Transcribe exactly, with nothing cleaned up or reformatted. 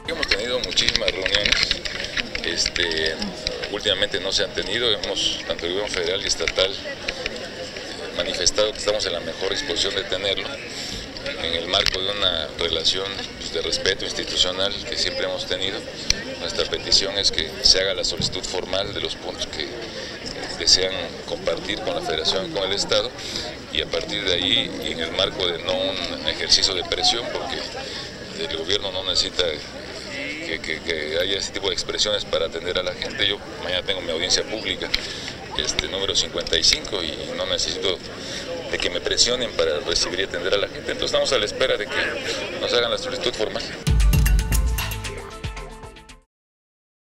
Hemos tenido muchísimas reuniones, este, últimamente no se han tenido, hemos, tanto el gobierno federal y estatal, manifestado que estamos en la mejor disposición de tenerlo, en el marco de una relación pues, de respeto institucional que siempre hemos tenido. Nuestra petición es que se haga la solicitud formal de los puntos que desean compartir con la Federación y con el Estado, y a partir de ahí, y en el marco de no un ejercicio de presión, porque el gobierno no necesita que, que, que haya ese tipo de expresiones para atender a la gente. Yo mañana tengo mi audiencia pública, este número cincuenta y cinco, y no necesito de que me presionen para recibir y atender a la gente. Entonces estamos a la espera de que nos hagan la solicitud formal.